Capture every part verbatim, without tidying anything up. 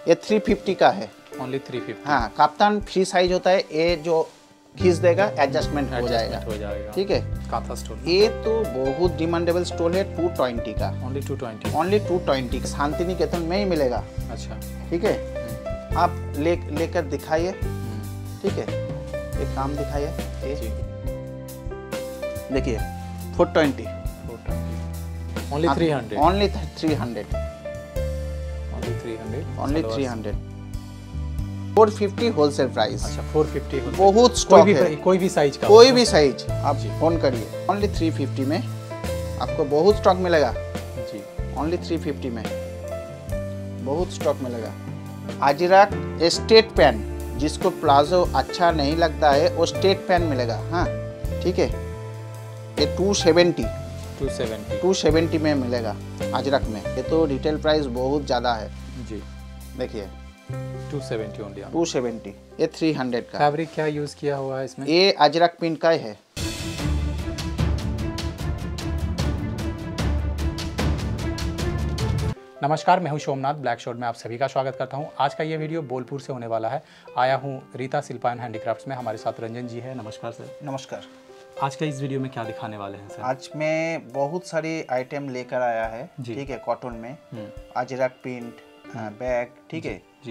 ये three fifty का है, ओनली थ्री फिफ्टी। हाँ कप्तान फ्री साइज होता है, ये जो खींच देगा एडजस्टमेंट हो जाएगा, हो जाएगा। ठीक है। कांथा स्टोल, ये तो बहुत डिमांडेबल स्टोल है, टू ट्वेंटी का, only two twenty, only two twenty Shanti Niketan में ही मिलेगा। अच्छा ठीक है, आप ले लेकर दिखाइए, ठीक है, एक काम दिखाइए, देखिए four twenty, only three hundred, only three hundred, only three hundred, only three hundred, four fifty wholesale price. अच्छा फोर फिफ्टी, बहुत स्टॉक कोई भी है, कोई भी साइज का, कोई भी साइज आप फोन करिए। ओनली थ्री फिफ्टी में आपको बहुत स्टॉक मिलेगा जी, ओनली थ्री फिफ्टी में बहुत स्टॉक मिलेगा। अजरक स्टेट पैन, जिसको प्लाजो अच्छा नहीं लगता है वो स्टेट पैन मिलेगा, हाँ ठीक है। ये two seventy, two seventy, two seventy में मिलेगा अजरक में। ये तो रिटेल प्राइस बहुत ज़्यादा है जी, देखिए two seventy only, two seventy. ये थ्री हंड्रेड का। फैब्रिक क्या यूज़ किया हुआ है इसमें? ये अजरक प्रिंट का है। नमस्कार, मैं हूं सोमनाथ, ब्लैक शॉर्ट में आप सभी का स्वागत करता हूं। आज का ये वीडियो बोलपुर से होने वाला है। आया हूं रीता शिल्पा एंड हैंडीक्राफ्ट्स में, हमारे साथ रंजन जी है। नमस्कार सर। नमस्कार। आज का इस वीडियो में क्या दिखाने वाले हैं सर? आज मैं बहुत सारी आइटम लेकर आया है, ठीक है, कॉटन में, अजरक प्रिंट, बैग, ठीक है जी।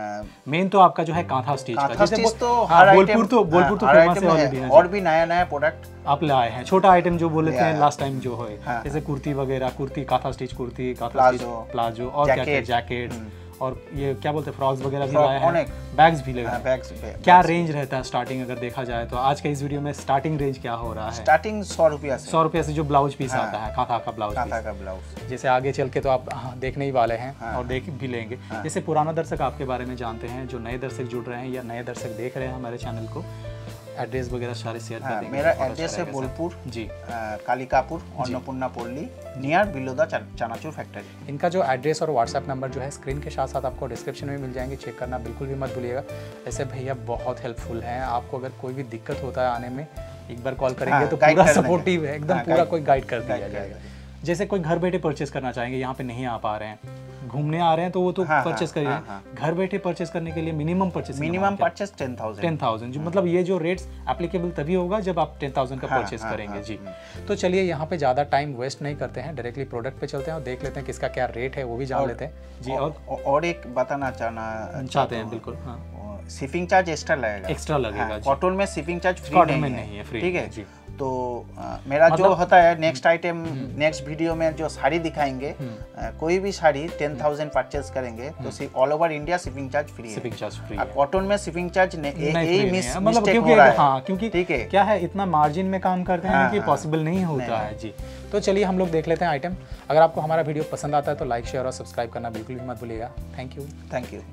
मेन तो आपका जो है कांथा स्टिच का, कांथा स्टिच तो हाँ, हर बोलपुर तो बोलपुर तो फेमस है ऑलरेडी, और भी नया नया प्रोडक्ट आप लाए हैं। छोटा आइटम जो बोले थे लास्ट टाइम जो है, जैसे कुर्ती वगैरह, kurti kantha stitch kurti, kantha stitch palazzo, और क्या क्या जैकेट, और ये क्या बोलते हैं फ्रॉक्स वगैरह भी लाए हैं, बैग्स भी लगे हैं। बैग्स क्या रेंज रहता है स्टार्टिंग अगर देखा जाए तो? आज के इस वीडियो में स्टार्टिंग रेंज क्या हो रहा है? स्टार्टिंग सौ रुपया से, सौ रुपया से जो ब्लाउज पीस आता है, कांथा का ब्लाउज कांथा का ब्लाउज, जैसे आगे चल के तो आप हाँ, देखने ही वाले हैं और देख भी लेंगे। जैसे पुराना दर्शक आपके बारे में जानते हैं, जो नए दर्शक जुड़ रहे हैं या नए दर्शक देख रहे हैं हमारे चैनल को, एड्रेस वगैरह सारे शेयर कर देंगे। मेरा एड्रेस है बोलपुर जी, कालिकापुर, अन्नपूर्णा पोल्ली, नियर बिलोदा चनाचूर फैक्ट्री। इनका जो एड्रेस और व्हाट्सएप नंबर जो है स्क्रीन के साथ साथ आपको डिस्क्रिप्शन में मिल जाएंगे, चेक करना बिल्कुल भी मत भूलिएगा। ऐसे भैया बहुत हेल्पफुल हैं, आपको अगर कोई भी दिक्कत होता है आने में, एक बार कॉल करेंगे तो पूरा सपोर्टिव है, एकदम पूरा कोई गाइड कर दिया जाएगा। जैसे कोई घर बैठे परचेस करना चाहेंगे, यहाँ पे नहीं आ पा रहे हैं, घूमने आ रहे हैं, तो वो तो परचेस करिए। हाँ, हाँ, हाँ। घर बैठे परचेस करने के लिए minimum purchase minimum purchase ten thousand ten thousand जो मतलब ये जो रेट्स एप्लीकेबल तभी होगा जब आप टेन थाउजेंड का परचेस हाँ, करेंगे हाँ, जी। हाँ, तो चलिए यहाँ पे ज़्यादा टाइम वेस्ट नहीं करते हैं, डायरेक्टली प्रोडक्ट पे चलते हैं और देख लेते हैं किसका क्या रेट है, वो भी जान लेते हैं जी। और और एक बताना चाहना चाहते हैं बिल्कुल, हाँ, शिपिंग चार्ज एक्स्ट्रा लगेगा, एक्स्ट्रा लगेगा। कॉटन में शिपिंग चार्ज फ्री नहीं है, फ्री, ठीक है जी। तो आ, मेरा मतलब, जो होता है नेक्स्ट आइटम, नेक्स्ट वीडियो में जो साड़ी दिखाएंगे, आ, कोई भी साड़ी टेन थाउजेंड परचेज करेंगे तो सिर्फ all over India shipping charge free है। शिपिंग चार्ज फ्री है। कॉटन में शिपिंग चार्ज यही मिस मतलब क्योंकि हाँ, क्योंकि ठीक है, क्या है, इतना मार्जिन में काम करते हैं कि पॉसिबल नहीं होता है जी। तो चलिए हम लोग देख लेते हैं आइटम। अगर आपको हमारा वीडियो पसंद आता है तो लाइक, शेयर और सब्सक्राइब करना बिल्कुल भी मत भूलिएगा। Thank you thank you.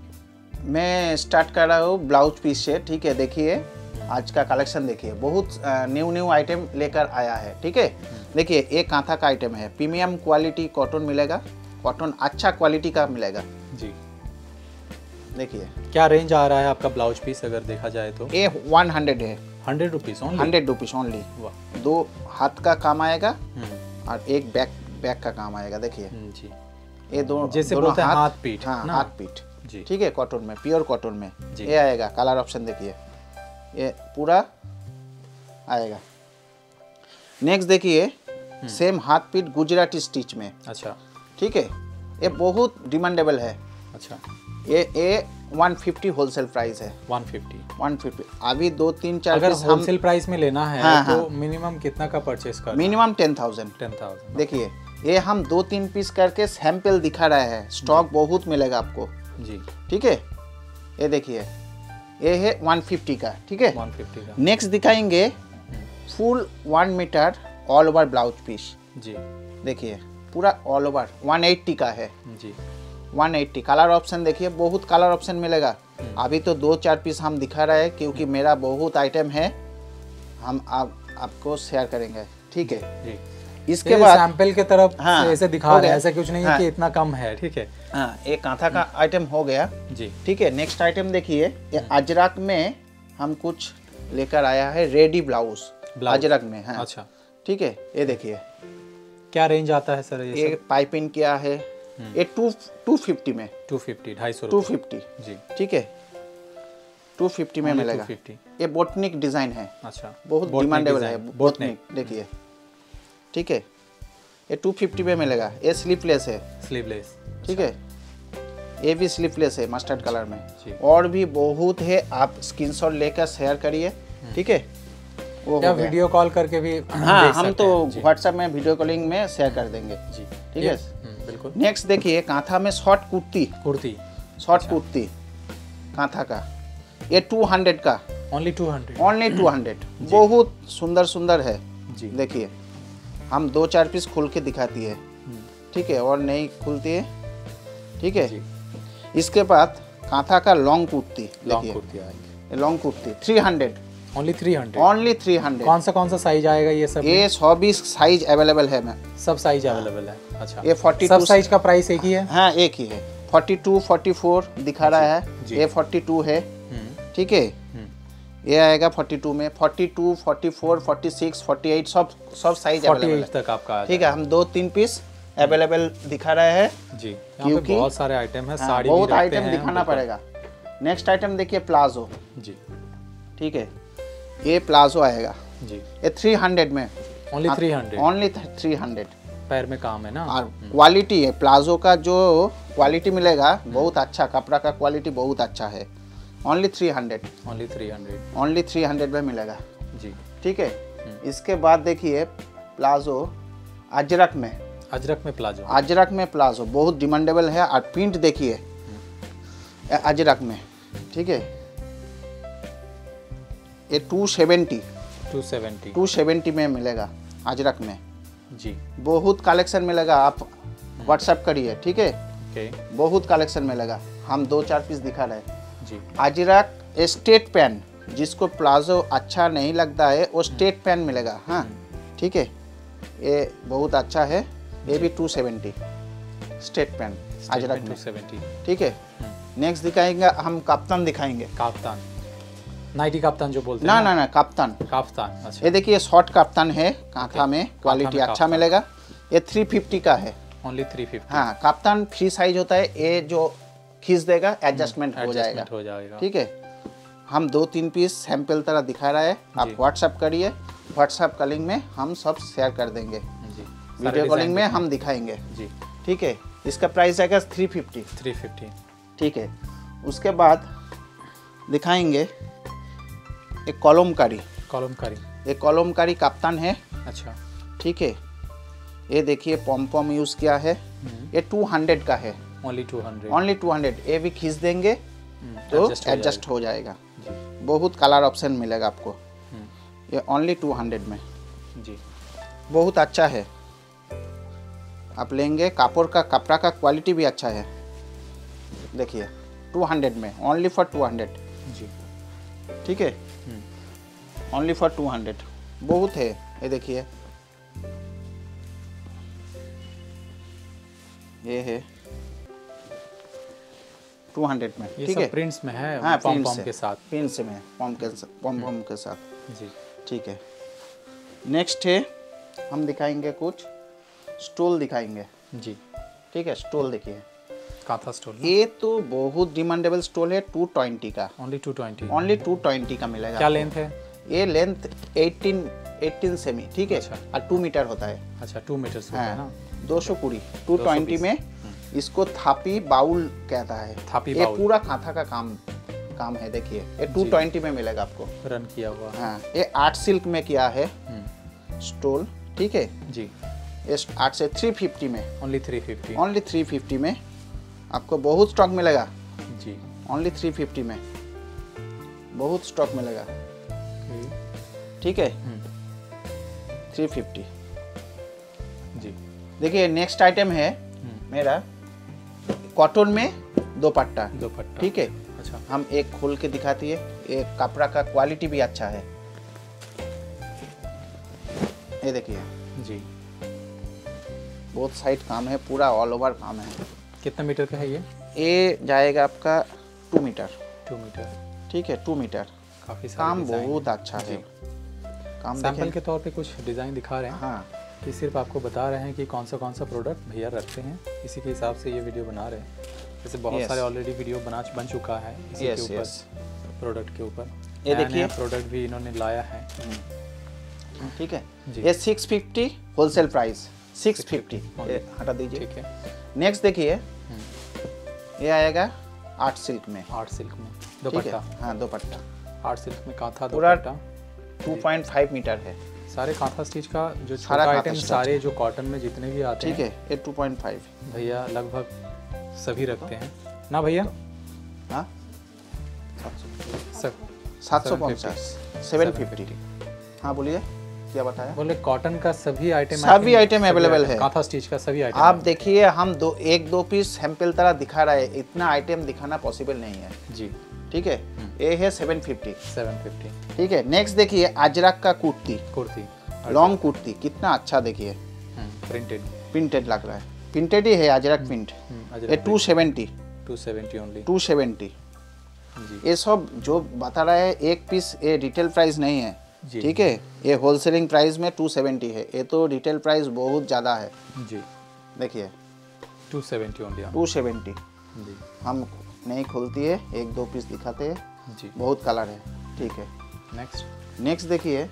मैं स्टार्ट कर रहा हूँ ब्लाउज पीस से, ठीक है। देखिए आज का कलेक्शन देखिए, बहुत न्यू न्यू आइटम लेकर आया है, ठीक है। देखिए एक कांथा का आइटम है, प्रीमियम क्वालिटी कॉटन मिलेगा, कॉटन अच्छा क्वालिटी का मिलेगा जी। देखिए क्या रेंज आ रहा है आपका ब्लाउज पीस अगर देखा जाए तो? ये वन हंड्रेड है, hundred rupees hundred rupees only. दो हाथ का काम आएगा और एक बैक बैक का काम आएगा। देखिए जी, ये दो जैसे बोलते हैं हाथ पीठ, हाँ हाथ पीठ जी, ठीक है। कॉटन में, प्योर कॉटन में ये आएगा। कलर ऑप्शन देखिए, ये पूरा आएगा। नेक्स्ट देखिए सेम हाथ पीठ गुजराती स्टिच में, अच्छा ठीक है। ये बहुत डिमांडेबल है, अच्छा। ये ये वन फिफ्टी होलसेल प्राइस है, वन फिफ्टी वन फिफ्टी। अभी दो तीन चार अगर होलसेल प्राइस में लेना है हाँ, तो मिनिमम कितना का परचेस करना? Minimum ten thousand ten thousand देखिए ये हम दो तीन पीस करके सैंपल दिखा रहे हैं, स्टॉक बहुत मिलेगा आपको जी, ठीक है। ये देखिए ये है वन फिफ्टी का, ठीक है, वन फिफ्टी का। नेक्स्ट दिखाएंगे full one metre all over blouse piece जी। देखिए पूरा ऑल ओवर वन एट्टी का है जी, वन एट्टी। कलर ऑप्शन देखिए, बहुत कलर ऑप्शन मिलेगा। अभी तो दो चार पीस हम दिखा रहे हैं क्योंकि मेरा बहुत आइटम है, हम आप, आपको शेयर करेंगे, ठीक है जी। इसके बाद सैंपल के तरफ हाँ, ऐसे दिखा रहे हैं, ऐसा कुछ नहीं हाँ, है कि इतना कम है, ठीक है। हाँ, एक कांथा का आइटम हो गया जी, ठीक है। नेक्स्ट आइटम देखिए, ये अजरक में हम कुछ लेकर आया है, रेडी ब्लाउज अजरक में, हाँ अच्छा ठीक है। ये देखिए क्या रेंज आता है सर? ये पाइपिंग क्या है, ये टू टू फिफ्टी में टू फिफ्टी ढाई सौ टू फिफ्टी जी ठीक है, टू फिफ्टी में मिलेगा। ये बोटनिक डिजाइन है, अच्छा बहुत डिमांडेबल है बोटनिक, देखिए ठीक है। ये टू फिफ्टी में मिलेगा। ये स्लीवलेस है, स्लीवलेस ठीक है, ये भी स्लीवलेस है मस्टर्ड कलर में। और भी बहुत है, आप स्क्रीनशॉट लेकर शेयर करिए, ठीक है। वो या वीडियो कॉल करके भी हाँ, हम तो व्हाट्सएप में वीडियो कॉलिंग में शेयर कर देंगे जी, ठीक है बिल्कुल। नेक्स्ट देखिए कांथा में शॉर्ट कुर्ती, कुर्ती शॉर्ट कुर्ती कांथा का, ये टू हंड्रेड का, only two hundred only two hundred बहुत सुंदर सुंदर है जी। देखिए हम दो चार पीस खोल के दिखाती है, ठीक है, और नहीं खुलती है, ठीक है। इसके बाद कांथा का लॉन्ग कुर्ती, लॉन्ग कुर्ती आएगी, long kurti three hundred, only three hundred, only three hundred. कौन सा कौन सा साइज आएगा ये सब? ये सभी साइज अवेलेबल है मैं, सब साइज अवेलेबल है। अच्छा, ये फोर्टी सब साइज का प्राइस एक ही है? हाँ एक ही है, फोर्टी टू फोर्टी फोर दिखा रहा है, ये फोर्टी टू है, ठीक है। ये आएगा फोर्टी टू में, forty two, forty four, forty six, forty eight सब सब साइज अवेलेबल तक आपका, ठीक है। हम दो तीन पीस अवेलेबल दिखा रहे हैं जी, क्योंकि बहुत सारे आइटम है, साड़ी बहुत भी आइटम दिखाना पड़ेगा। नेक्स्ट आइटम देखिए प्लाजो जी, ठीक है, ये प्लाजो आएगा जी, ये थ्री हंड्रेड में, only three hundred, only three hundred. पैर में काम है ना, और क्वालिटी है प्लाजो का, जो क्वालिटी मिलेगा बहुत अच्छा, कपड़ा का क्वालिटी बहुत अच्छा है। Only three hundred, only three hundred, only three hundred में मिलेगा जी, ठीक है। इसके बाद देखिए प्लाजो अजरक में, अजरक में प्लाजो, अजरक में प्लाजो बहुत डिमांडेबल है। और प्रिंट देखिए अजरक में, ठीक है, ये two seventy, two seventy, two seventy में मिलेगा अजरक में जी। बहुत कलेक्शन मिलेगा, आप व्हाट्सएप करिए, ठीक है, ओके, बहुत कलेक्शन मिलेगा। हम दो चार पीस दिखा रहे हैं जी। अजरक स्ट्रेट पैन, जिसको प्लाजो अच्छा नहीं लगता है वो स्ट्रेट पैन मिलेगा, हाँ ठीक है, ये बहुत अच्छा है। ये भी two seventy straight pant ajrak two seventy, ठीक है। नेक्स्ट दिखाएंगे हम कप्तान, दिखाएंगे कप्तान, नाइटी कप्तान जो बोलते ना हैं ना ना कप्तान, कप्तान अच्छा। ये देखिए शॉर्ट कप्तान है कांथा में, क्वालिटी अच्छा मिलेगा। ये थ्री फिफ्टी का है, ओनली थ्री फिफ्टी। हाँ कप्तान फ्री साइज होता है, ये जो खींच देगा एडजस्टमेंट हो जाएगा, हो जाएगा, ठीक है। हम दो तीन पीस सैंपल तरह दिखा रहा है, आप व्हाट्सएप करिए, व्हाट्सएप कॉलिंग में हम सब शेयर कर देंगे जी, वीडियो कॉलिंग में हम दिखाएंगे जी, ठीक है। इसका प्राइस आएगा थ्री फिफ्टी, थ्री फिफ्टी, ठीक है। उसके बाद दिखाएंगे एक कॉलमकारी, कॉलमकारी, एक कॉलमकारी कप्तान है, अच्छा ठीक है। ये देखिए पॉम पॉम यूज़ किया है, ये टू हंड्रेड का है, only two hundred, only two hundred. ये भी खींच देंगे तो एडजस्ट हो जाएगा, बहुत कलर ऑप्शन मिलेगा आपको। ये ओनली टू हंड्रेड में जी, बहुत अच्छा है, आप लेंगे। कापड़ का कपड़ा का क्वालिटी भी अच्छा है, देखिए टू हंड्रेड में, ओनली फॉर टू हंड्रेड जी, ठीक है, ओनली फॉर टू हंड्रेड बहुत है। ये देखिए ये है टू हंड्रेड में, ठीक है, प्रिंट्स में है, हाँ पॉम पॉम के साथ, प्रिंट्स में पॉम के पॉम पॉम के साथ जी, ठीक है। नेक्स्ट है हम दिखाएंगे कुछ स्टूल दिखाएंगे जी, ठीक है। स्टूल देखिए कांथा स्टूल, ये तो बहुत डिमांडेबल स्टूल है, टू ट्वेंटी का, only two twenty, only two twenty का मिलेगा। क्या लेंथ है? ये लेंथ एटीन एटीन सेमी, ठीक है, और टू मीटर होता है, अच्छा टू मीटर होता है ना, दो सौ कुड़ी, टू ट्वेंटी में। इसको थापी बाउल कहता है, थापी ये बाउल, पूरा कांथा का काम काम है, देखिए ये टू ट्वेंटी में मिलेगा आपको, रन किया हुआ, हाँ। ये आर्ट सिल्क में किया है स्टोल, ठीक है जी। ये आर्ट से थ्री फिफ्टी में, only three fifty, only three fifty में आपको बहुत स्टॉक मिलेगा जी, ओनली थ्री फिफ्टी में बहुत स्टॉक मिलेगा, ठीक है, थ्री फिफ्टी जी। देखिए नेक्स्ट आइटम है मेरा कॉटन में दो पट्टा, दो पट्टा, ठीक है, अच्छा। हम एक खोल के दिखाती है, एक कपड़ा का क्वालिटी भी अच्छा है, ये देखिए जी, बहुत साइड काम है, पूरा ऑल ओवर काम है। कितना मीटर का है ये? ये जाएगा आपका टू मीटर, टू मीटर, ठीक है, टू मीटर। काफी काम बहुत अच्छा है, काम सैंपल के तौर पे कुछ डिजाइन दिखा रहे हैं, हाँ कि सिर्फ आपको बता रहे हैं कि कौन सा कौन सा प्रोडक्ट भैया रखते हैं, इसी के हिसाब से ये वीडियो बना रहे हैं। जैसे बहुत yes. सारे ऑलरेडी वीडियो बना बन चुका है इसी yes, के ऊपर yes. प्रोडक्ट के ऊपर। ये देखिए प्रोडक्ट भी इन्होंने लाया है, ठीक है। ये six fifty wholesale price, six fifty हटा दीजिए, ठीक है। नेक्स्ट देखिए, ये आएगा आर्ट सिल्क में, आर्ट सिल्क में दुपट्टा, हाँ दुपट्टा आर्ट सिल्क में kantha dupatta, two point five metre है। सारे कांथा स्टिच का जो छोटा आइटम, सारे जो कॉटन में जितने भी आते हैं, ठीक है, ये टू पॉइंट फाइव भैया लगभग सभी रखते हैं ना भैया। हाँ सर सात सौ पचास, सेवन फिफ्टी। हाँ बोलिए, क्या बताया? बोले कॉटन का सभी आइटम, सभी आइटम अवेलेबल है, कांथा स्टिच का सभी आइटम। आप देखिए, हम दो एक दो पीस सैंपल तरह दिखा रहे हैं, इतना आइटम दिखाना पॉसिबल नहीं है जी, ठीक है। ये है सेवन फिफ्टी, सेवन फिफ्टी, ठीक है। नेक्स्ट देखिए, अजरक का कुर्ती, कुर्ती लॉन्ग कुर्ती, कितना अच्छा देखिए, प्रिंटेड प्रिंटेड लग रहा है, प्रिंटेड ही है, अजरक प्रिंट। ये two seventy, two seventy only, two seventy. ये सब जो बता रहा है एक पीस, ये रिटेल प्राइस नहीं है, ठीक है। ये होलसेलिंग प्राइस में टू सेवेंटी है, ये तो रिटेल प्राइस बहुत ज़्यादा है जी। देखिए two seventy only, two seventy जी। हम नहीं खोलती है, एक दो पीस दिखाते हैं जी, बहुत कलर है, ठीक है। नेक्स्ट नेक्स्ट देखिए,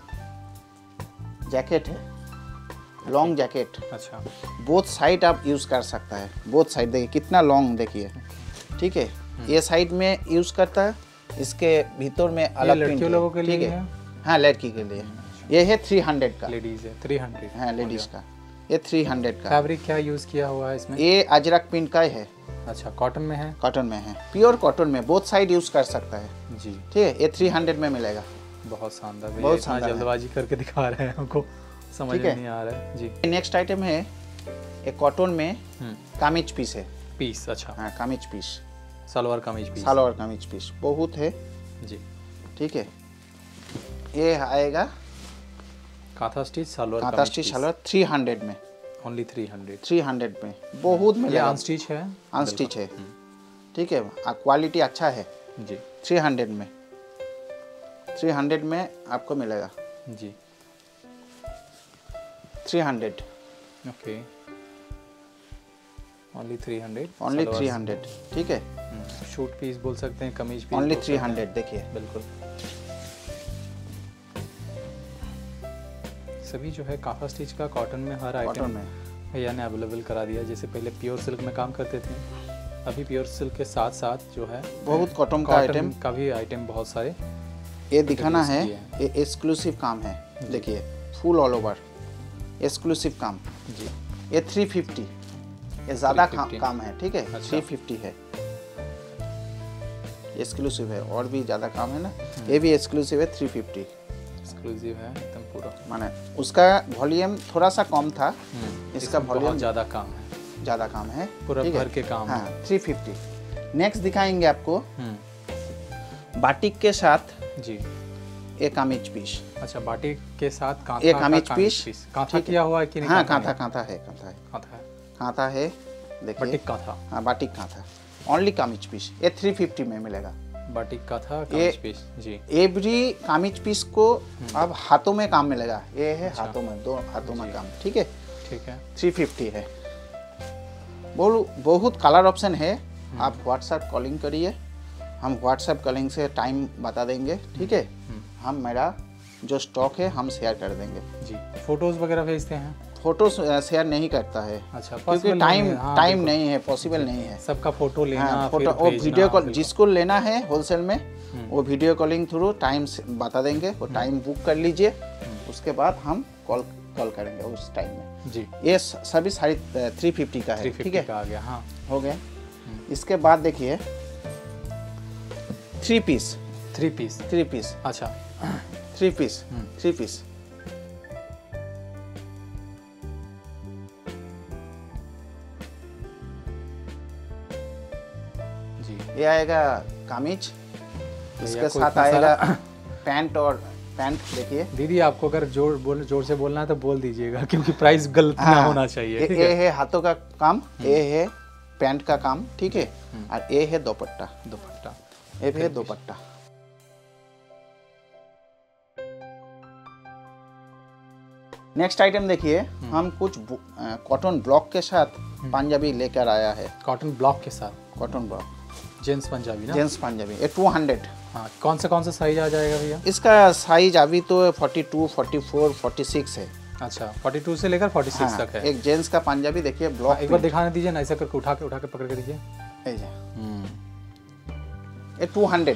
जैकेट है, लॉन्ग जैकेट, अच्छा, बोथ साइड आप यूज़ कर सकता है, बोथ साइड देखिए कितना लॉन्ग देखिए, ठीक है। ये साइड में यूज़ करता है, इसके भीतर में अलग लड़कियों लोगों के लिए, ठीक है, हाँ लड़की के लिए। ये है थ्री हंड्रेड का, लेडीज है थ्री हंड्रेड, हाँ लेडीज का, ये थ्री हंड्रेड का। फैब्रिक क्या यूज़ किया हुआ है इसमें? ये अजरक प्रिंट का है, अच्छा, कॉटन में है, कॉटन में है, प्योर कॉटन में, बोथ साइड यूज़ कर सकता है जी, ठीक है। ये थ्री हंड्रेड में मिलेगा, बहुत शानदार, बहुत शानदार, जल्दबाजी करके दिखा रहे हैं, हमको समझ में नहीं आ रहा है जी। नेक्स्ट आइटम है, एक कॉटन में कामिज पीस है, पीस, अच्छा, हाँ kameez piece, salwar kameez piece, salwar kameez piece बहुत है जी, ठीक है। ये आएगा kantha stitch salwar, kantha stitch salwar three hundred में, only three hundred, three hundred में बहुत मिलेगा। अनस्टिच है, अनस्टिच है, ठीक है, क्वालिटी अच्छा है जी। थ्री हंड्रेड में, थ्री हंड्रेड में आपको मिलेगा जी, three hundred, okay, only three hundred, only three hundred, ठीक है। शूट पीस बोल सकते हैं, कमीज पीस, ओनली थ्री हंड्रेड देखिए, बिल्कुल। सभी जो है कांथा स्टिच का कॉटन में हर आइटम में भैया ने अवेलेबल करा दिया। जैसे पहले प्योर सिल्क में काम करते थे, अभी प्योर सिल्क के साथ साथ जो है बहुत कॉटन का आइटम का भी आइटम बहुत सारे ये दिखाना है। ये एक्सक्लूसिव काम है, देखिए फुल ऑल ओवर एक्सक्लूसिव काम जी। ये थ्री फिफ्टी, ये ज़्यादा काम है, ठीक है, अच्छा। थ्री फिफ्टी है, एक्सक्लूसिव है, और भी ज़्यादा काम है ना, ये भी एक्सक्लूसिव है, थ्री फिफ्टी एक्सक्लूसिव है एकदम पूरा, माने उसका वॉल्यूम थोड़ा सा कम था, इसका वॉल्यूम ज़्यादा काम है, ज़्यादा काम है, पूरा भर के काम, हाँ थ्री फिफ्टी। नेक्स्ट दिखाएंगे आपको बाटिक के साथ जी, एक कामिज पीस, अच्छा बाटिक के साथ कांथा, एक कामिज पीस, कांथा किया हुआ है कि नहीं? हाँ कांथा, कांथा है, कांथा है, कांथा है, कांथा है, देखिए बाटिक कांथा, हाँ batik kantha, only kameez piece, ये थ्री फिफ्टी में मिलेगा, बाटिक कांथा कामिज पीस जी। एवरी कामिज पीस को अब हाथों में काम मिलेगा, ये है हाथों में, दो हाथों में काम, ठीक है, ठीक है, थ्री फिफ्टी है। बोलो बहुत कलर ऑप्शन है, आप व्हाट्सएप कॉलिंग करिए, हम व्हाट्सएप कॉलिंग से टाइम बता देंगे, ठीक है, हम मेरा जो स्टॉक है हम शेयर कर देंगे जी। फोटोज वगैरह भेजते हैं? फोटो शेयर नहीं करता है, अच्छा, क्योंकि टाइम टाइम नहीं है, पॉसिबल नहीं है सबका फोटो लेना, हाँ, फोटो वो वीडियो कॉल जिसको लेना है होलसेल में वो वीडियो कॉलिंग थ्रू टाइम बता देंगे, वो टाइम बुक कर लीजिए, उसके बाद हम कॉल कॉल करेंगे उस टाइम में जी। ये सभी सारी थ्री फिफ्टी का है, ठीक है, आ गया, हाँ हो गया। इसके बाद देखिए three piece, three piece, three piece, अच्छा थ्री पीस, थ्री पीस, जी। ये आएगा कामिज, इसके साथ आएगा पैंट, और पैंट देखिए दीदी आपको अगर जोर बोल जोर से बोलना है तो बोल दीजिएगा, क्योंकि प्राइस गलत हाँ, ना होना चाहिए। ये, ये है हाथों का काम, ये है पैंट का काम, ठीक है, और ये है दुपट्टा, दुपट्टा, ये भी है दुपट्टा, नेक्स्ट आइटम देखिए, हम कुछ कॉटन ब्लॉक के साथ पंजाबी लेकर आया है। कॉटन ब्लॉक के साथ कॉटन ब्लॉक जेंट्स पंजाबी ना? जेंट्स पंजाबी ये टू हंड्रेड। हाँ, कौन से कौन सा साइज आ जाएगा भैया? इसका साइज अभी तो forty two, forty four, forty six है। अच्छा, बयालीस से लेकर छियालीस हाँ, तक है। एक जेंट्स का पंजाबी देखिए ब्लॉक। एक बार दिखाने दीजिए ना, ऐसा करके उठा के उठा के पकड़ के दीजिए। ये two hundred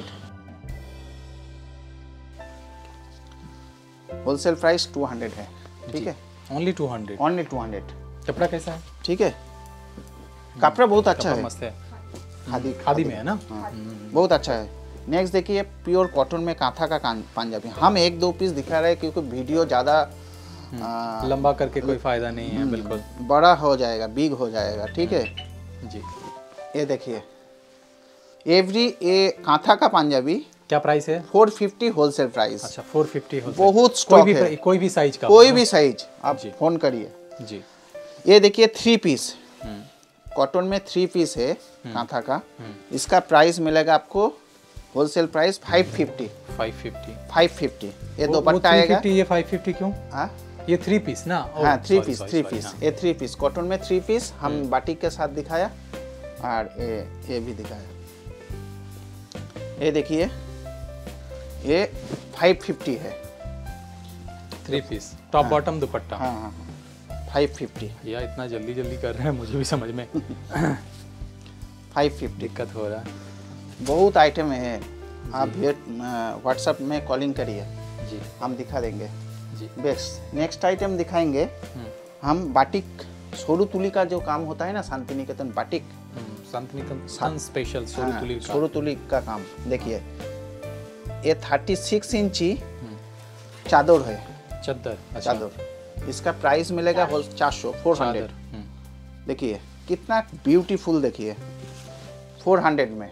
wholesale price two hundred है, ठीक है? Only two hundred, only two hundred. कपड़ा कैसा है? ठीक है, कपड़ा बहुत अच्छा है, मस्त है, खादी खादी में है ना? हाँ, बहुत अच्छा है। नेक्स्ट देखिए, प्योर कॉटन में कांथा का पंजाबी। हम एक दो पीस दिखा रहे हैं क्योंकि वीडियो ज़्यादा लंबा करके कोई फायदा नहीं है, बिल्कुल बड़ा हो जाएगा, बिग हो जाएगा, ठीक है जी। ये देखिए, एवरी ये कांथा का पंजाबी। क्या प्राइस है? Four fifty wholesale price. अच्छा, फोर फिफ्टी होलसेल। बहुत स्टॉक कोई भी है, कोई भी साइज का, कोई भी साइज आप फोन करिए जी। ये देखिए थ्री पीस कॉटन में, थ्री पीस है कांथा का। इसका प्राइस मिलेगा आपको wholesale price five fifty. Five fifty, five fifty. ये दुपट्टा आएगा। ये फाइव फिफ्टी क्यों? हाँ, ये थ्री पीस ना? हाँ, थ्री पीस, थ्री पीस। ये थ्री पीस कॉटन में, थ्री पीस हम बाटिक के साथ दिखाया और ये ये भी दिखाया। ये देखिए, ये फाइव फिफ्टी है, three piece top bottom dupatta. हाँ हाँ, फाइव फिफ्टी। या इतना जल्दी जल्दी कर रहे हैं, मुझे भी समझ में फाइव फिफ्टी। दिक्कत हो रहा है। बहुत आइटम है, आप व्हाट्सएप में कॉलिंग करिए जी, हम दिखा देंगे जी। बेस्ट। नेक्स्ट आइटम दिखाएंगे हम बाटिक, सोरू तुली का जो काम होता है ना, शांति निकेतन बाटिक, शांति निकेतन स्पेशल सोरू तुली का सोरू तुली का काम। देखिए, ये थर्टी सिक्स इंची चादर है, चादर। चादर। इसका प्राइस मिलेगा चार सौ, फोर हंड्रेड। देखिए कितना ब्यूटीफुल, देखिए फोर हंड्रेड में,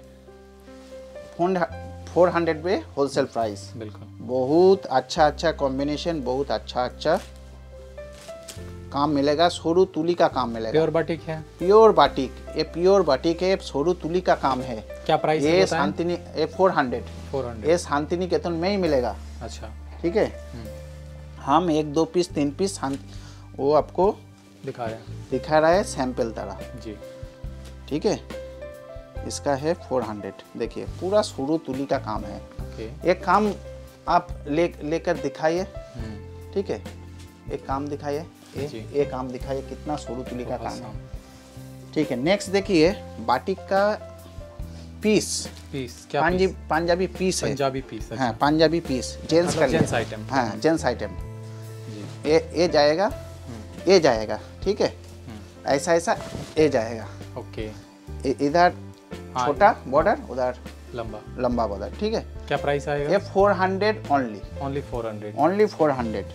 फोर हंड्रेड में होलसेल प्राइस। बिल्कुल, बहुत अच्छा अच्छा कॉम्बिनेशन, बहुत अच्छा अच्छा काम मिलेगा। सोरू तुली का काम मिलेगा। प्योर बाटिक है, प्योर बाटिक। ये प्योर बाटिक है, सोरू तुली का काम है। क्या प्राइस है? ये शांतिनी, ये फोर हंड्रेड। फोर हंड्रेड ये शांति निकेतन में ही मिलेगा। अच्छा, ठीक है। हम एक दो पीस, तीन पीस वो आपको दिखा रहे हैं, दिखा रहा है सैंपल तरह जी, ठीक है। इसका है फोर हंड्रेड। देखिए पूरा सोरू तुली का काम है। ओके। एक काम आप ले लेकर दिखाइए, ठीक है। एक काम दिखाइए, एक काम दिखाइए, कितना सोरू तुली का काम है, ठीक है। नेक्स्ट देखिए, बाटिक का पीस। पीस क्या? पंजाबी पंजाबी पीस है, पंजाबी पीस। हाँ, पंजाबी पीस, जेंट्स का जेंट्स आइटम। हाँ, जेंट्स आइटम। ये ये जाएगा, ये जाएगा, ठीक है। ऐसा ऐसा ये जाएगा। ओके। इधर छोटा बॉर्डर, उधर लंबा लंबा बॉर्डर, ठीक है। क्या प्राइस आएगा? ये four hundred only. Only four hundred. Only four hundred.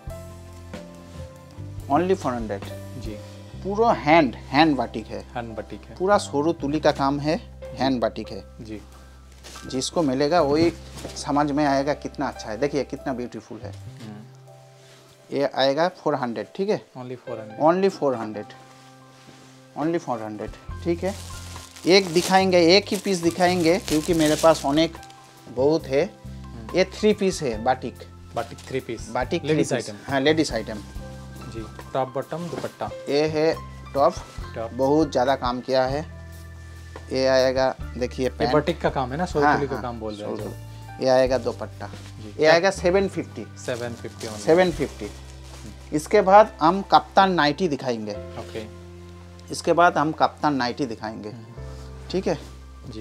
Only four hundred जी। पूरा हैंड हैंड बाटिक है, हैंड बाटिक है, पूरा सोरू तुली का काम है, हैंड बाटिक है जी। जिसको मिलेगा वही समझ में आएगा कितना अच्छा है। देखिए कितना ब्यूटीफुल है। ये आएगा फोर हंड्रेड, ठीक है। Only four hundred. Only four hundred. Only four hundred, ठीक है। एक दिखाएंगे, एक ही पीस दिखाएंगे क्योंकि मेरे पास अनेक बहुत है। ये थ्री पीस है batik. Batik three piece. Batik ladies item. हाँ, लेडीज आइटम जी। Top bottom dupatta. ये है टॉप, टॉप बहुत ज़्यादा काम किया है। ये आएगा, देखिए पैंट। बाटिक का काम है ना, सोरू तुली का काम बोल रहे हैं। ये आएगा दुपट्टा, ये आएगा seven fifty. Seven fifty. Seven fifty. इसके बाद हम कप्तान नाइटी दिखाएंगे। ओके। इसके बाद हम कप्तान नाइटी दिखाएंगे, ठीक है जी।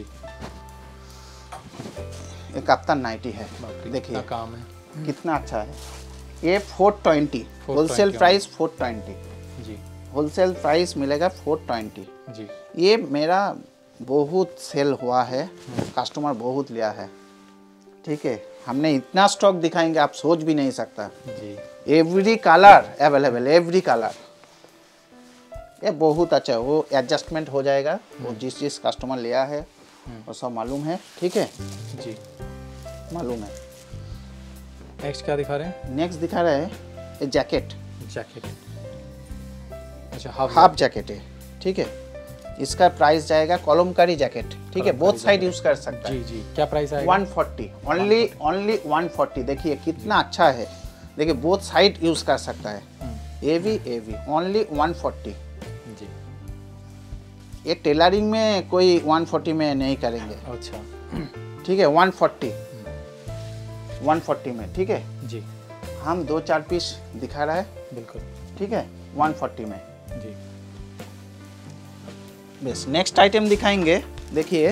ये कप्तान नाइटी है, देखिए काम है कितना अच्छा है। ये four twenty wholesale price, four twenty जी। होलसेल प्राइस मिलेगा फोर ट्वेंटी जी। ये मेरा बहुत सेल हुआ है, कस्टमर बहुत लिया है, ठीक है। हमने इतना स्टॉक दिखाएंगे आप सोच भी नहीं सकता जी। Every colour available, every colour. ये बहुत अच्छा है, वो एडजस्टमेंट हो जाएगा, वो जिस जिस कस्टमर लिया है वो सब मालूम है, ठीक है जी, मालूम है। नेक्स्ट क्या दिखा रहे हैं? नेक्स्ट दिखा रहे हैं ये जैकेट। जैकेट, अच्छा हाफ हाफ जैकेट है, ठीक है। इसका प्राइस जाएगा कॉलमकारी जैकेट, ठीक है। बोथ साइड यूज कर सकता है जी जी। क्या प्राइस आएगा? One forty. Only only one forty. देखिए कितना अच्छा है, देखिए बोथ साइड यूज कर सकता है। A V A V only one forty जी। ये टेलरिंग में कोई वन फोर्टी में नहीं करेंगे। अच्छा ठीक है, वन फोर्टी वन फोर्टी में। ठीक है जी, हम दो चार पीस दिखा रहा है। बिल्कुल ठीक है, वन फोर्टी में जी। बस नेक्स्ट आइटम दिखाएंगे। देखिए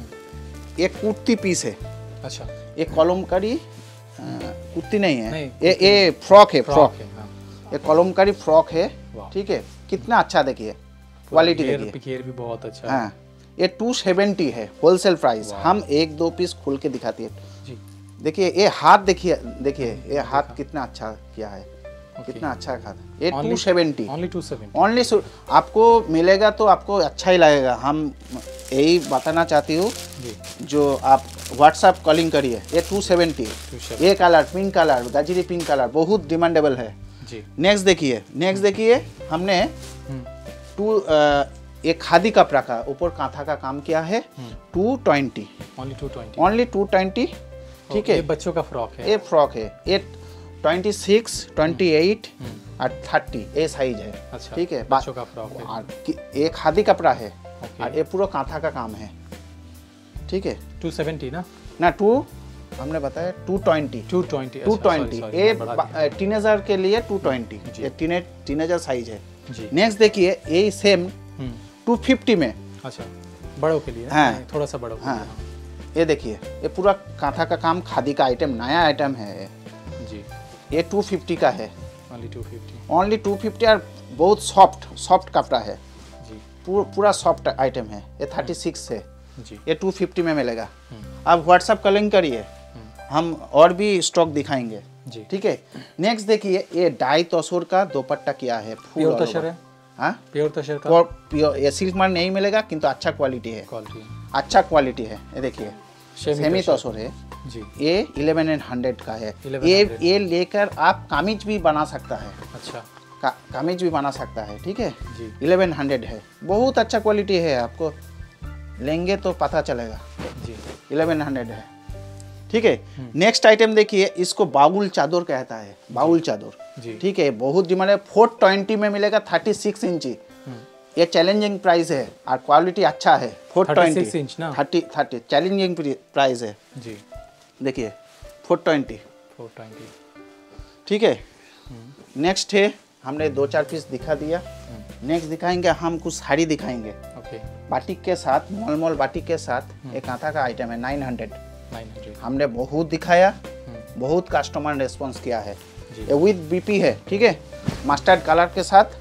ये कुर्ती पीस है। अच्छा, ये कॉलमकारी कुर्ती नहीं है, नहीं, ये ये फ्रॉक है, फ्रॉक है, हाँ। ये कॉलमकारी फ्रॉक है। ठीक है, कितना अच्छा देखिए, क्वालिटी देखिए, पिकेर भी बहुत अच्छा है। हाँ, ये टू सेवेंटी है होलसेल प्राइस। हम एक दो पीस खोल के दिखाती है जी। देखिए ये हाथ, देखिए देखिए ये हाथ कितना अच्छा किया है, कितना अच्छा हाथ। ये two seventy only two seventy only. आपको मिलेगा तो आपको अच्छा ही लगेगा। हम यही बताना चाहती हूँ, जो आप व्हाट्सएप कॉलिंग करिए। ये टू सेवेंटी, ये कलर पिंक कलर, गाजरी पिंक कलर बहुत डिमांडेबल है जी। नेक्स्ट देखिए, नेक्स्ट देखिए हमने टू एक खादी कपड़ा का ऊपर कांथा का काम किया है। Two twenty only two twenty only two twenty ठीक है, ये बच्चों का फ्रॉक है। ये फ्रॉक है। ये ट्वेंटी सिक्स, ट्वेंटी एट और थर्टी ये साइज है। अच्छा, ठीक है, बच्चों का फ्रॉक है। और ये खादी कपड़ा है और ये पूरा कांथा का काम है। ठीक है, टू सेवेंटी ना ना टू हमने बताया two twenty two twenty two twenty ये टीनेजर के लिए टू ट्वेंटी ये टीने टीनेजर साइज है। नेक्स्ट देखिए ये सेम टू फिफ्टी में। अच्छा, बड़ों के लिए। हाँ, थोड़ा सा बड़ों। हाँ, ये देखिए ये पूरा कांथा का काम, खादी का आइटम, नया आइटम है जी। ये टू फिफ्टी का है, only two fifty only two fifty और बहुत सॉफ्ट सॉफ्ट कपड़ा है जी, पूरा पूरा सॉफ्ट आइटम है। ये थर्टी सिक्स है जी, ये टू फिफ्टी में मिलेगा। आप व्हाट्सएप कॉलिंग करिए, हम और भी स्टॉक दिखाएंगे जी। ठीक है, नेक्स्ट देखिए ये डाई तसर का दोपट्टा किया है, प्योर तसर है। हाँ, प्योर तसर का, प्योर। ये सिल्क मार्क नहीं मिलेगा किंतु अच्छा क्वालिटी है, क्वालिटी अच्छा क्वालिटी है। ये देखिए सेमी तसर है जी, ये इलेवन एंड हंड्रेड का है। ये ये लेकर आप कामीज भी बना सकता है। अच्छा, का, कामीज भी बना सकता है। ठीक है जी, इलेवन हंड्रेड है, बहुत अच्छा क्वालिटी है, आपको लेंगे तो पता चलेगा जी। इलेवन हंड्रेड है। ठीक है, नेक्स्ट आइटम देखिए, इसको बाउल चादर कहता है, बाउल चादर। ठीक है, बहुत डिमांड है। फोर ट्वेंटी में मिलेगा, थर्टी सिक्स इंची। ये चैलेंजिंग प्राइस है और क्वालिटी अच्छा है। फोर ट्वेंटी इंच ना, थर्टी थर्टी चैलेंजिंग प्राइस है जी। देखिए फोर ट्वेंटी फोर ट्वेंटी ठीक है। नेक्स्ट है, हमने दो चार पीस दिखा दिया। नेक्स्ट दिखाएंगे हम कुछ साड़ी दिखाएंगे। ओके, बाटिक के साथ, मॉल मॉल बाटिक के साथ एक कांथा का आइटम है। नाइन हंड्रेड हमने बहुत दिखाया, बहुत कस्टमर रेस्पॉन्स किया है। ये विद बीपी है। ठीक है, मस्टर्ड कलर के साथ,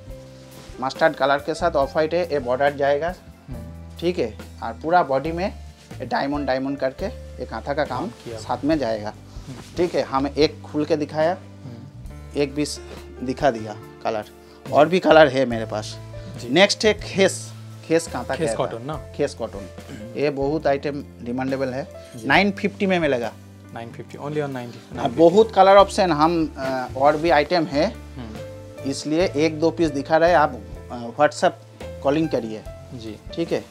मस्टर्ड कलर के साथ ऑफ वाइट है। ये बॉर्डर जाएगा। ठीक है, और पूरा बॉडी में डायमंड डायमंड करके एक कांथा का काम साथ में जाएगा। ठीक है, हम एक खुल के दिखाया, एक भी दिखा दिया कलर, और भी कलर है मेरे पास। नेक्स्ट है खेस, खेस कांथा, खेस कॉटन ना, खेस कॉटन। ये बहुत आइटम डिमांडेबल है। नाइन फिफ्टी में मिलेगा, nine fifty only on ninety. बहुत कलर ऑप्शन, हम और भी आइटम है इसलिए एक दो पीस दिखा रहे। आप व्हाट्सएप कॉलिंग करिए जी। ठीक है,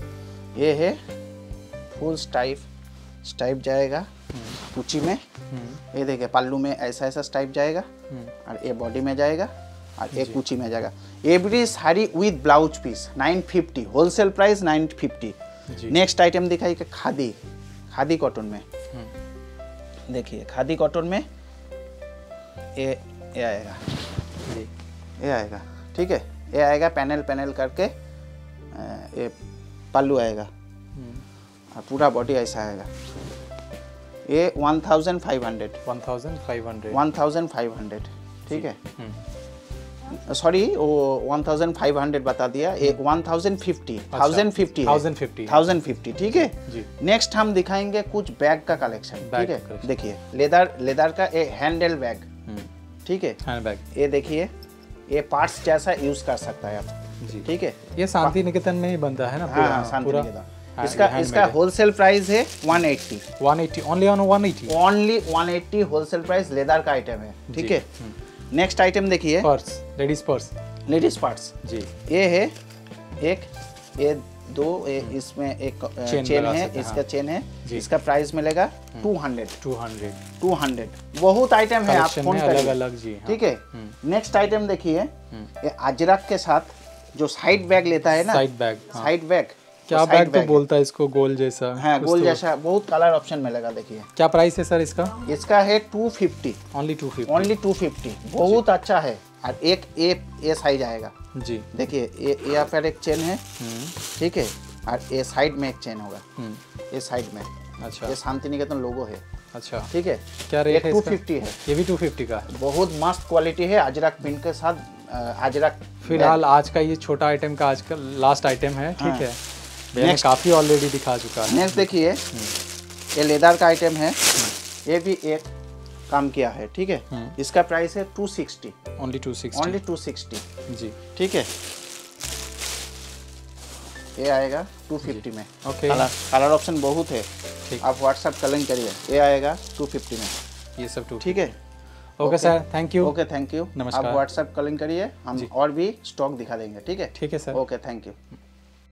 ये है फुल स्टाइप, स्टाइप जाएगा कुची में। ये देखिए पल्लू में ऐसा ऐसा स्टाइप जाएगा और ये बॉडी में जाएगा और एक कुची में जाएगा। Every sari with blouse piece nine fifty, wholesale price nine fifty. Next item दिखाई कि खादी, खादी कॉटन में। देखिए खादी कॉटन में ये ये आएगा जी, ये आएगा। ठीक है, ये आएगा पैनल पैनल करके, ये पल्लू आएगा और पूरा बॉडी ऐसा आएगा। ये one thousand five hundred one thousand five hundred one thousand five hundred ठीक है, सॉरी वो वन थाउजेंड फाइव हंड्रेड बता दिया। ये one thousand fifty thousand fifty thousand fifty thousand fifty ठीक है जी। नेक्स्ट हम दिखाएंगे कुछ बैग का कलेक्शन। ठीक है, देखिए लेदर, लेदर का ये हैंडल बैग। ठीक है, हैंड बैग। ये देखिए ये पार्ट्स जैसा यूज कर सकता है आप। ठीक है, ये शांति निकेतन में ही बनता है ना। हाँ, शांति निकेतन। इसका इसका होलसेल प्राइस है one eighty one eighty only on one eighty only one eighty wholesale price, leather का आइटम है। ठीक है, नेक्स्ट आइटम देखिए, purse, ladies purse, ladies purse जी। ये है एक, ये दो ए, इसमें एक चेन, चेन है, इसका हाँ। चेन है, इसका प्राइस मिलेगा two hundred two hundred two hundred बहुत आइटम है, आप फोन अलग अलग जी। ठीक है। नेक्स्ट आइटम देखिए, ये अजरक के साथ जो साइड बैग लेता है ना, साइड बैग, साइड बैग क्या बैग तो बोलता है इसको, गोल जैसा है, गोल जैसा, बहुत कलर ऑप्शन मिलेगा। देखिए क्या प्राइस है सर इसका? इसका है two fifty, only two fifty, only two fifty, बहुत अच्छा है। और एक ए ए साइज आएगा जी। देखिए ये यहाँ पर एक चेन है, ठीक है, और ये साइड में एक चेन होगा, ये साइड में। अच्छा, ये शांति निकेतन लोगो है। अच्छा, ठीक है। क्या रेट है इसका? टू फिफ्टी है। ये भी टू फिफ्टी का, बहुत मस्त क्वालिटी है, अजरक प्रिंट के साथ। अजरक फिलहाल आज का ये छोटा आइटम का आज का लास्ट आइटम है, ठीक है। मैंने काफी ऑलरेडी दिखा चुका है। नेक्स्ट देखिए, ये लेदर का आइटम है, ये भी एक काम किया है, ठीक है। इसका प्राइस है two sixty, only two sixty, only two sixty जी, ठीक है। ये आएगा टू फिफ्टी में। ओके, कलर ऑप्शन बहुत है, आप व्हाट्सएप कलिंग करिए। ये आएगा टू फिफ्टी में, ये सब टू, ठीक है। Okay sir, thank you. Okay, thank you. नमस्कार। आप व्हाट्सएप कलिंग करिए, हम और भी स्टॉक दिखा देंगे, ठीक है। ठीक है सर, ओके, थैंक यू।